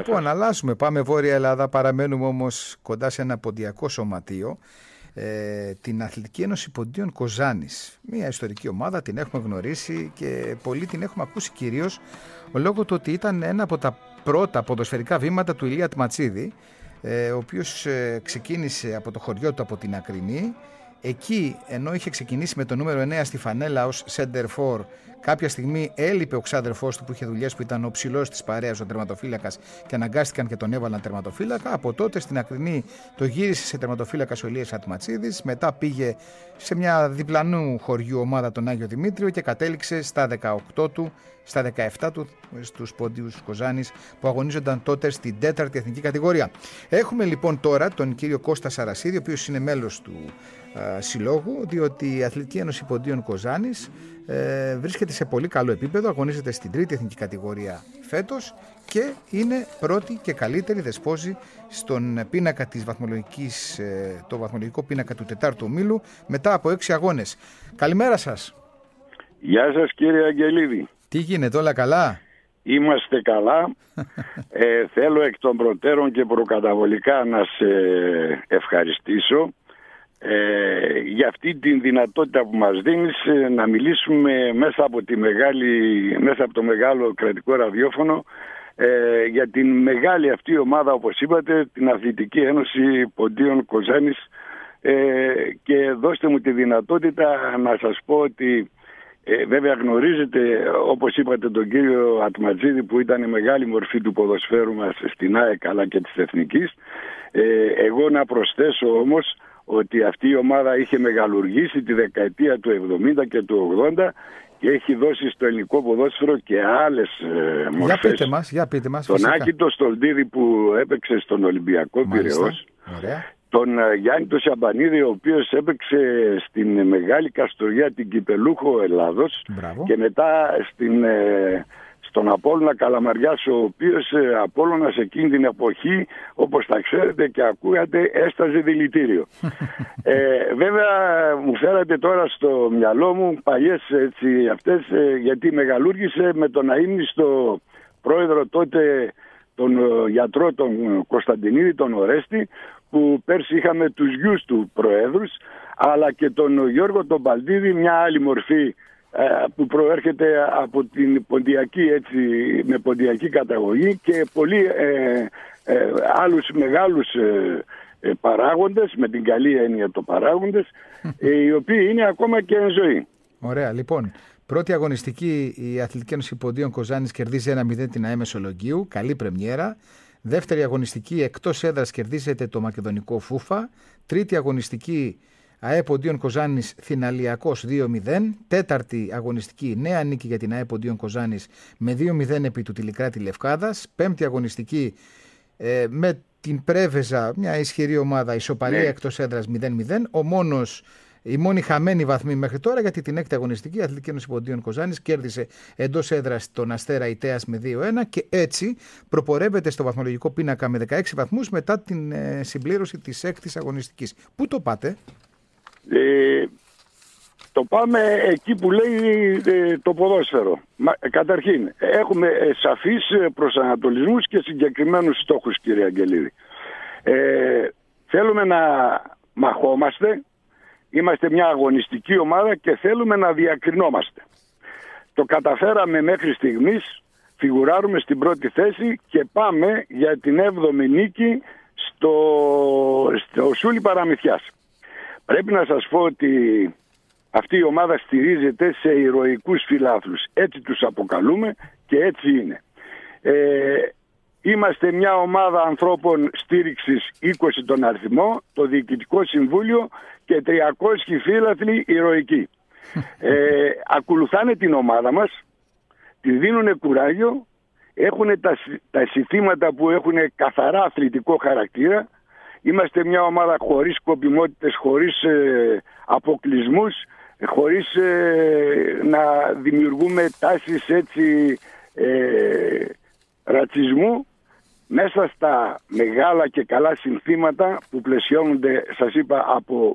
Λοιπόν, αλλάζουμε. Πάμε Βόρεια Ελλάδα. Παραμένουμε όμως κοντά σε ένα ποντιακό σωματείο. Την Αθλητική Ένωση Ποντίων Κοζάνης. Μια ιστορική ομάδα, την έχουμε γνωρίσει και πολλοί την έχουμε ακούσει κυρίως λόγω του ότι ήταν ένα από τα πρώτα ποδοσφαιρικά βήματα του Ηλία Τματσίδη, ο οποίος ξεκίνησε από το χωριό του, από την Ακρινή. Εκεί, ενώ είχε ξεκινήσει με το νούμερο 9 στη φανέλα ως center for, κάποια στιγμή έλειπε ο ξάδερφός του που είχε δουλειές, που ήταν ο ψηλός της παρέας, ο τερματοφύλακας, και αναγκάστηκαν και τον έβαλαν τερματοφύλακα. Από τότε στην Ακρινή το γύρισε σε τερματοφύλακας ο Ηλίας Ατματσίδης. Μετά πήγε σε μια διπλανού χωριού ομάδα, τον Άγιο Δημήτριο, και κατέληξε στα 18 του, στα 17 του στους Πόντιους Κοζάνης, που αγωνίζονταν τότε στην 4η εθνική κατηγορία. Έχουμε λοιπόν τώρα τον κύριο Κώστα Σαρασίδη, ο οποίος είναι μέλος του συλλόγου, διότι η Αθλητική Ένωση Ποντίων Κοζάνης βρίσκεται σε πολύ καλό επίπεδο, αγωνίζεται στην 3η εθνική κατηγορία φέτος και είναι πρώτη και καλύτερη, δεσπόζει στον πίνακα της βαθμολογικής, το βαθμολογικό πίνακα του 4ου ομίλου μετά από 6 αγώνες. Καλημέρα σας. Γεια σας κύριε Αγγελίδη. Τι γίνεται, όλα καλά? Είμαστε καλά. Θέλω εκ των προτέρων και προκαταβολικά να σε ευχαριστήσω για αυτή την δυνατότητα που μας δίνεις να μιλήσουμε μέσα από το μεγάλο κρατικό ραδιόφωνο για την μεγάλη αυτή ομάδα, όπως είπατε, την Αθλητική Ένωση Ποντίων Κοζάνης, και δώστε μου τη δυνατότητα να σας πω ότι βέβαια γνωρίζετε, όπως είπατε, τον κύριο Ατματζίδη, που ήταν η μεγάλη μορφή του ποδοσφαίρου μας στην ΑΕΚ αλλά και της Εθνικής. Εγώ να προσθέσω όμως ότι αυτή η ομάδα είχε μεγαλουργήσει τη δεκαετία του 70 και του 80 και έχει δώσει στο ελληνικό ποδόσφαιρο και άλλες μορφές. Για πείτε μας. Τον Άκη το Στολτίδη που έπαιξε στον Ολυμπιακό Πειραιώς. Τον Γιάννη το Σαμπανίδη, ο οποίος έπαιξε στην Μεγάλη Καστοριά, την Κυπελούχο Ελλάδος. Μπράβο. Και μετά στον Απόλλωνα Καλαμαριάς, ο οποίος Απόλλωνας εκείνη την εποχή, όπως τα ξέρετε και ακούγατε, έσταζε δηλητήριο. Βέβαια μου φέρατε τώρα στο μυαλό μου παλιές αυτές, γιατί μεγαλούργησε με τον αείμνηστο πρόεδρο τότε, τον γιατρό τον Κωνσταντινίδη, τον Ορέστη, που πέρσι είχαμε τους γιους του προέδρους, αλλά και τον Γιώργο τον Παλτίδη, μια άλλη μορφή που προέρχεται από την ποντιακή, με ποντιακή καταγωγή, και πολλοί άλλους μεγάλους παράγοντες, με την καλή έννοια των παράγοντες, οι οποίοι είναι ακόμα και εν ζωή. Ωραία, λοιπόν. Πρώτη αγωνιστική, η Αθλητική Ένωση Ποντίων Κοζάνης κερδίζει 1-0 την ΑΕ Μεσολογγίου, καλή πρεμιέρα. Δεύτερη αγωνιστική, εκτός έδρας, κερδίζεται το μακεδονικό Φούφα. Τρίτη αγωνιστική, ΑΕ Ποντίων Κοζάνης Θηναλιακός 2-0. Τέταρτη αγωνιστική, νέα νίκη για την ΑΕ Ποντίων Κοζάνης με 2-0 επί του Τηλικράτη Λευκάδας. Πέμπτη αγωνιστική, με την Πρέβεζα, μια ισχυρή ομάδα, ισοπαλία εκτός έδρας 0-0. Η μόνη χαμένη βαθμή μέχρι τώρα, γιατί την έκτη αγωνιστική η Αθλητική Ένωση Ποντίων Κοζάνης κέρδισε εντός έδρας τον Αστέρα Ιτέας με 2-1 και έτσι προπορεύεται στο βαθμολογικό πίνακα με 16 βαθμούς μετά την συμπλήρωση της έκτης αγωνιστικής. Πού το πάτε? Το πάμε εκεί που λέει το ποδόσφαιρο. Καταρχήν, έχουμε σαφείς προσανατολισμούς και συγκεκριμένους στόχους, κύριε Αγγελίδη. Θέλουμε να μαχόμαστε. Είμαστε μια αγωνιστική ομάδα και θέλουμε να διακρινόμαστε. Το καταφέραμε μέχρι στιγμής, φιγουράρουμε στην πρώτη θέση και πάμε για την 7η νίκη στο Σούλι Παραμυθιάς. Πρέπει να σας πω ότι αυτή η ομάδα στηρίζεται σε ηρωικούς φιλάθλους. Έτσι τους αποκαλούμε και έτσι είναι. Είμαστε μια ομάδα ανθρώπων στήριξης 20 τον αριθμό, το Διοικητικό Συμβούλιο και 300 φίλαθλοι ηρωικοί. Ακολουθάνε την ομάδα μας, τη δίνουν κουράγιο, έχουν τα συστήματα που έχουν καθαρά αθλητικό χαρακτήρα. Είμαστε μια ομάδα χωρίς σκοπιμότητες, χωρίς αποκλεισμούς, χωρίς να δημιουργούμε τάσεις ρατσισμού, μέσα στα μεγάλα και καλά συνθήματα που πλαισιώνονται, σας είπα, από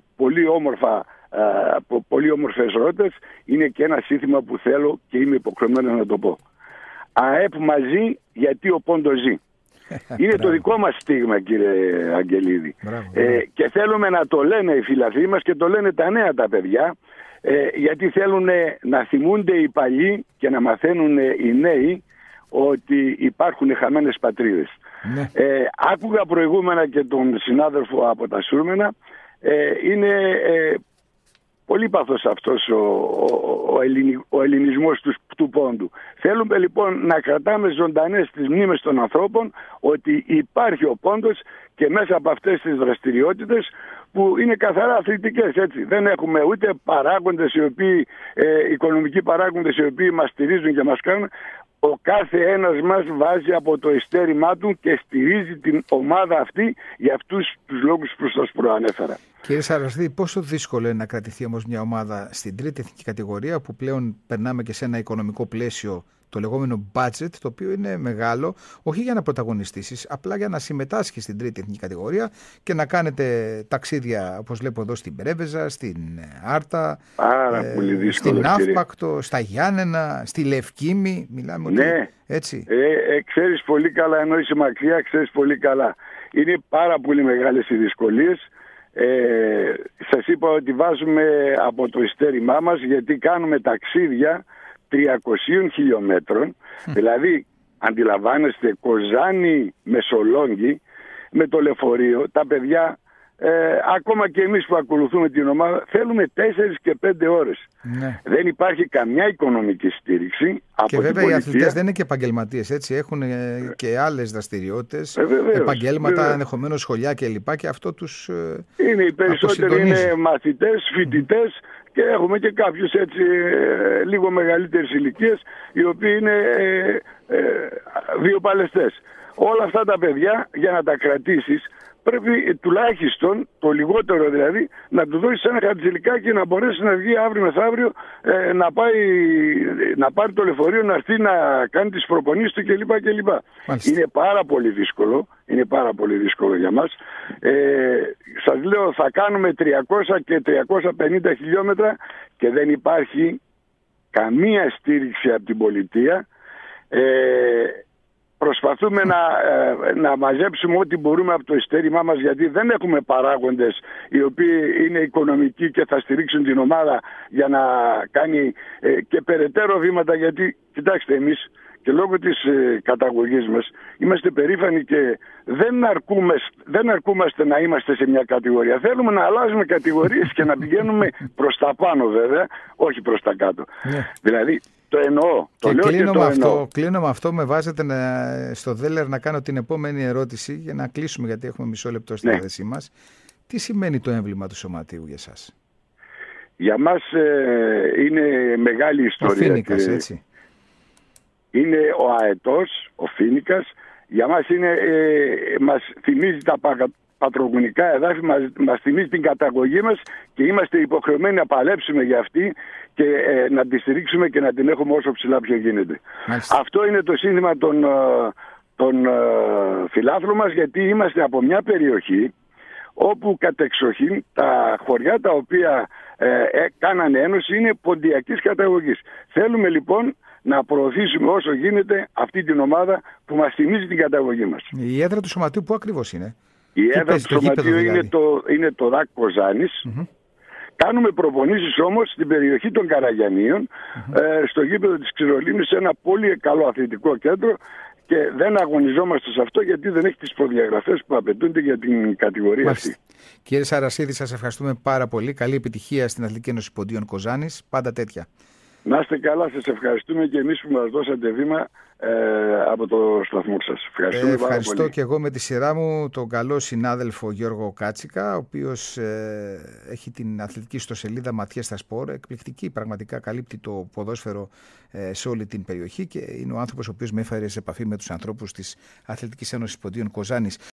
πολύ όμορφες ρότες. Είναι και ένα σύνθημα που θέλω και είμαι υποχρεωμένο να το πω. ΑΕΠ μαζί, γιατί ο πόντος ζει. Είναι το δικό μας στίγμα, κύριε Αγγελίδη. Και θέλουμε να το λένε οι φιλαθλοί μας και το λένε τα νέα τα παιδιά, γιατί θέλουν να θυμούνται οι παλιοί και να μαθαίνουν οι νέοι ότι υπάρχουν χαμένες πατρίδες. Ναι. Άκουγα προηγούμενα και τον συνάδελφο από τα Σούρμενα. Είναι πολύ πάθος αυτός ο ελληνισμός του πόντου. Θέλουμε λοιπόν να κρατάμε ζωντανές τις μνήμες των ανθρώπων ότι υπάρχει ο πόντος και μέσα από αυτές τις δραστηριότητες που είναι καθαρά αθλητικές, έτσι. Δεν έχουμε ούτε παράγοντες οικονομικοί παράγοντες οι οποίοι μας στηρίζουν και μας κάνουν. Ο κάθε ένας μας βάζει από το ειστέρημά του και στηρίζει την ομάδα αυτή για αυτούς τους λόγους που σας προανέφερα. Κύριε Σαραστή, πόσο δύσκολο είναι να κρατηθεί όμως μια ομάδα στην τρίτη εθνική κατηγορία, που πλέον περνάμε και σε ένα οικονομικό πλαίσιο, το λεγόμενο budget, το οποίο είναι μεγάλο, όχι για να πρωταγωνιστήσεις, απλά για να συμμετάσχεις στην τρίτη εθνική κατηγορία και να κάνετε ταξίδια, όπως βλέπω εδώ, στην Πρέβεζα, στην Άρτα, στην Αύπακτο, στα Γιάννενα, στη Λευκήμη. Μιλάμε ότι έτσι. Ξέρεις πολύ καλά, ενώ είσαι μακριά, ξέρεις πολύ καλά. Είναι πάρα πολύ μεγάλες οι δυσκολίες. Σας είπα ότι βάζουμε από το ειστέρημά μας, γιατί κάνουμε ταξίδια 300 χιλιόμετρων, δηλαδή αντιλαμβάνεστε, Κοζάνη Μεσολόγγι με το λεωφορείο, τα παιδιά, ακόμα και εμείς που ακολουθούμε την ομάδα, θέλουμε 4 και 5 ώρες. Ναι. Δεν υπάρχει καμιά οικονομική στήριξη από και την βέβαια πολιτεία. Οι αθλητές δεν είναι και επαγγελματίες, έτσι, έχουν και άλλες δραστηριότητες, επαγγέλματα, ενδεχομένως σχολιά κλπ. Και αυτό τους είναι, οι περισσότεροι είναι μαθητές, φοιτητές, και έχουμε και κάποιους έτσι λίγο μεγαλύτερες ηλικίες, οι οποίοι είναι βιοπαλαιστές. Όλα αυτά τα παιδιά, για να τα κρατήσεις, πρέπει τουλάχιστον, το λιγότερο δηλαδή, να του δώσεις ένα χαρτζηλικάκι να μπορέσει να βγει αύριο μεθαύριο, να πάρει το λεωφορείο, να έρθει να κάνει τις προπονήσεις του κλπ. Είναι πάρα πολύ δύσκολο. Είναι πάρα πολύ δύσκολο για μας. Σας λέω, θα κάνουμε 300 και 350 χιλιόμετρα και δεν υπάρχει καμία στήριξη από την πολιτεία. Προσπαθούμε να μαζέψουμε ό,τι μπορούμε από το ειστέρημά μας, γιατί δεν έχουμε παράγοντες οι οποίοι είναι οικονομικοί και θα στηρίξουν την ομάδα για να κάνει και περαιτέρω βήματα, γιατί κοιτάξτε, εμείς και λόγω της καταγωγής μας είμαστε περήφανοι και δεν αρκούμαστε να είμαστε σε μια κατηγορία. Θέλουμε να αλλάζουμε κατηγορίες και να πηγαίνουμε προς τα πάνω, βέβαια, όχι προς τα κάτω. Ναι. Δηλαδή, το εννοώ. Το λέω και το εννοώ. Κλείνω με αυτό. Με βάζετε στο Δέλερ να κάνω την επόμενη ερώτηση για να κλείσουμε, γιατί έχουμε μισό λεπτό στη διάθεσή μας. Τι σημαίνει το έμβλημα του Σωματείου για εσάς? Για μας είναι μεγάλη ιστορία. Ο Φοίνικας, έτσι. Είναι ο αετός, ο Φοίνικας. Για μας μας θυμίζει τα πατρογονικά εδάφη, μας θυμίζει την καταγωγή μας και είμαστε υποχρεωμένοι να παλέψουμε για αυτή και να τη στηρίξουμε και να την έχουμε όσο ψηλά πιο γίνεται. Μάλιστα. Αυτό είναι το σύνθημα των φιλάθλων μας, γιατί είμαστε από μια περιοχή όπου κατεξοχήν τα χωριά τα οποία κάνανε ένωση είναι ποντιακής καταγωγής. Θέλουμε λοιπόν να προωθήσουμε όσο γίνεται αυτή την ομάδα που μας θυμίζει την καταγωγή μας. Η έδρα του Σωματείου πού ακριβώς είναι? Η έδρα του Σωματείου είναι το ΔΑΚ Κοζάνης. Κάνουμε προπονήσεις όμως στην περιοχή των Καραγιαννίων, στο γήπεδο της Ξηρολίμνης, σε ένα πολύ καλό αθλητικό κέντρο, και δεν αγωνιζόμαστε σε αυτό γιατί δεν έχει τις προδιαγραφές που απαιτούνται για την κατηγορία αυτή. Κύριε Σαρασίδη, σας ευχαριστούμε πάρα πολύ. Καλή επιτυχία στην Αθλητική Ένωση Ποντίων Κοζάνης. Πάντα τέτοια. Να είστε καλά, σας ευχαριστούμε και εμείς που μας δώσατε βήμα από το σταθμό σας. Ευχαριστούμε πάρα πολύ. Και εγώ με τη σειρά μου τον καλό συνάδελφο Γιώργο Κάτσικα, ο οποίος έχει την αθλητική ιστοσελίδα Ματιέστα Σπορ, εκπληκτική, πραγματικά καλύπτει το ποδόσφαιρο σε όλη την περιοχή και είναι ο άνθρωπος ο οποίος με έφερε σε επαφή με τους ανθρώπους της Αθλητικής Ένωσης Ποντίων Κοζάνης.